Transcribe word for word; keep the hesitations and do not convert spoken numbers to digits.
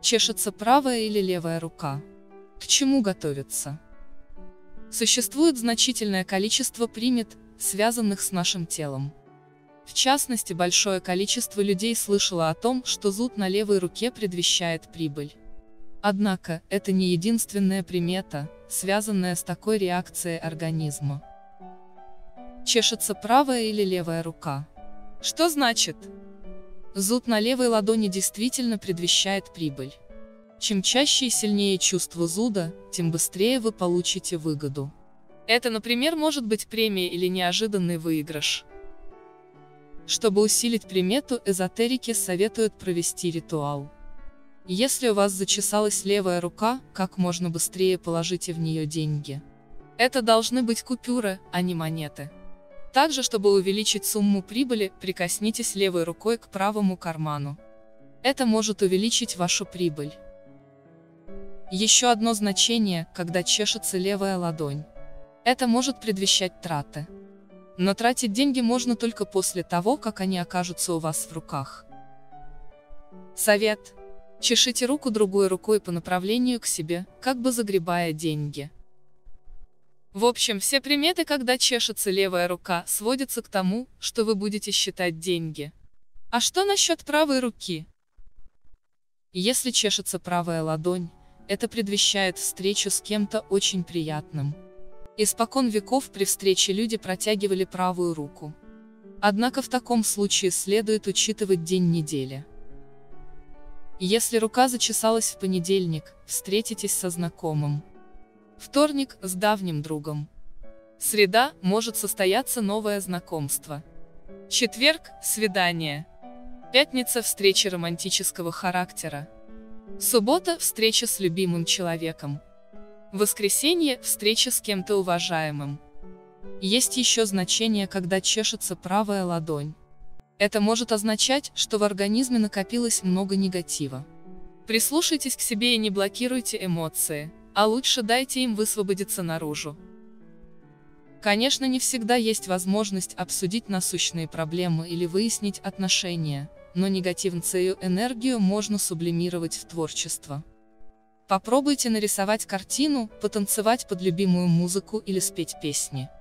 Чешется правая или левая рука? К чему готовиться? Существует значительное количество примет, связанных с нашим телом. В частности, большое количество людей слышало о том, что зуд на левой руке предвещает прибыль. Однако, это не единственная примета, связанная с такой реакцией организма. Чешется правая или левая рука? Что значит? Зуд на левой ладони действительно предвещает прибыль. Чем чаще и сильнее чувство зуда, тем быстрее вы получите выгоду. Это, например, может быть премия или неожиданный выигрыш. Чтобы усилить примету, эзотерики советуют провести ритуал. Если у вас зачесалась левая рука, как можно быстрее положите в нее деньги. Это должны быть купюры, а не монеты. Также, чтобы увеличить сумму прибыли, прикоснитесь левой рукой к правому карману. Это может увеличить вашу прибыль. Еще одно значение, когда чешется левая ладонь. Это может предвещать траты. Но тратить деньги можно только после того, как они окажутся у вас в руках. Совет. Чешите руку другой рукой по направлению к себе, как бы загребая деньги. В общем, все приметы, когда чешется левая рука, сводятся к тому, что вы будете считать деньги. А что насчет правой руки? Если чешется правая ладонь, это предвещает встречу с кем-то очень приятным. Испокон веков при встрече люди протягивали правую руку. Однако в таком случае следует учитывать день недели. Если рука зачесалась в понедельник, встретитесь со знакомым. Вторник – с давним другом. Среда – может состояться новое знакомство. Четверг – свидание. Пятница – встреча романтического характера. Суббота – встреча с любимым человеком. Воскресенье – встреча с кем-то уважаемым. Есть еще значение, когда чешется правая ладонь. Это может означать, что в организме накопилось много негатива. Прислушайтесь к себе и не блокируйте эмоции, а лучше дайте им высвободиться наружу. Конечно, не всегда есть возможность обсудить насущные проблемы или выяснить отношения, но негативную энергию можно сублимировать в творчество. Попробуйте нарисовать картину, потанцевать под любимую музыку или спеть песни.